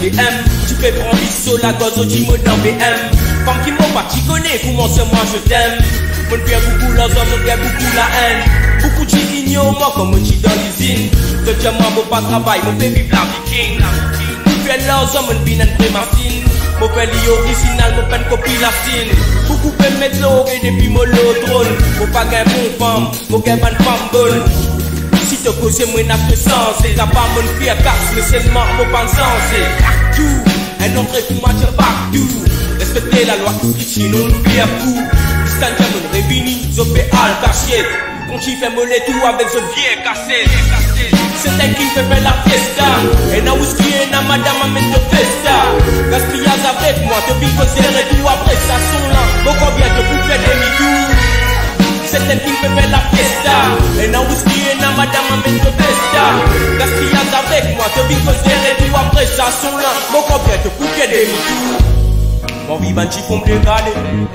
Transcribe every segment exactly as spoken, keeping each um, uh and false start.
D M. Tu fais prendre sur la gosse au Jimo dans B M. Femme qui m'ont pas, tu connais comment c'est moi je t'aime. Mon père beaucoup la zone, mon père beaucoup la haine. Beaucoup de gens ignorent moi comme un chien dans l'usine. De dire moi mon pas travail, mon père vive la viking. Mon père leur zone, mon bin en prématine. Mon père li original, mon père copie la signe. Beaucoup peuvent mettre l'orée depuis mon l'autre. Mon pas gain bon femme, mon gain bonne femme bonne. Si te cause moi n'a que sens, c'est la pas mon fille à casse, mais seulement mon pas sens. Tout, un entrée pour m'attirer partout. Respecter la loi, sinon nous fait à fou. Stan Jamon Révini, Zopé Al Cachet. Quand tu fais mollet tout avec ce vieux cassette. C'est un qui fait faire la fiesta. Et na whisky et na madame amène de festa. Gaspillage avec moi, te vis et tout après ça son là. Bon combien de vous faites des midous. C'est un qui fait faire la fiesta. Et na whisky et na madame amène de festa. Gaspillage avec moi, te vis et tout après ça son là. Bon combien de vous faites des midous. Mon vivant qui font me dégaler.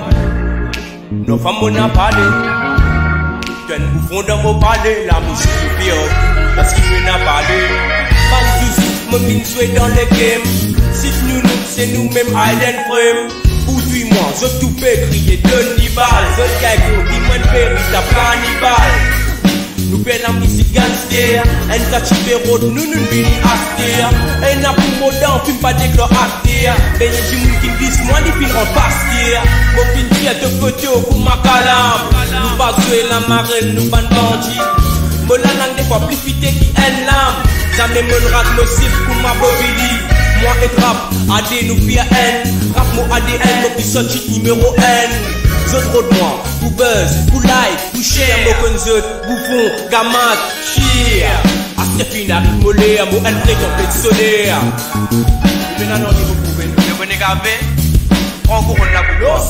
Nos femmes m'ont parlé. Tu es un bouffon dans mon palais. La musique est pire. Parce qu'il m'en a parlé. Pas de soucis, mon bin jouer dans le game. Si nous nous, c'est nous-mêmes Islandframework. Ou suis-moi, je tout fais crier de Nibal. Je gagne, dis-moi une véritable cannibale. Nous faisons la musique gangster. Un catchy péro, nous nous venons acheter. Un amour moderne, fume pas d'éclat acteur. Ben y'a du monde qui me disent, moi, les filles en pasteur. Mon fin de vie à deux côtés au coup ma calame. Nous pas jouer la marraine, nous ban bandit. Mon la langue des fois plus fité qui est l'âme. Jamais mon rap me cible pour ma bobili. Moi et rap, A D nous via N. Rap mon A D N, mon petit sorti numéro N. Zot trop de moi, pour buzz, pour like, pour share. Mon conzot, bouffon, gamat, cheer. A Stéphine arrive mollet, à mon entrée qu'on fait solaire. Maintenant non, vous pouvez nous venez gaver. Prends courant la boule.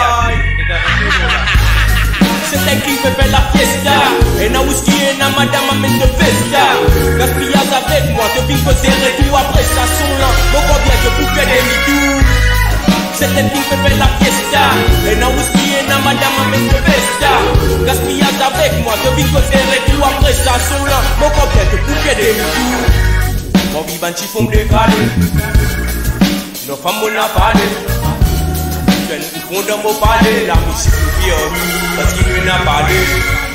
C'est un qui fait faire la fiesta. Et na whisky et na madame amène de festa. Gaspillage avec moi, te vis poser et tout après ça son là. Bon combien je vous fais des midous. C'est un qui fait faire la fiesta. Et na whisky et na madame amène de festa. Gaspillage avec moi, te vis poser et tout après ça son là. Bon combien je vous fais des midous. Mon vivant qui font me décaler. Nos femmes m'ont parlé. Nous font dans mon palais, la musique nous vient, parce qu'il nous a parlé.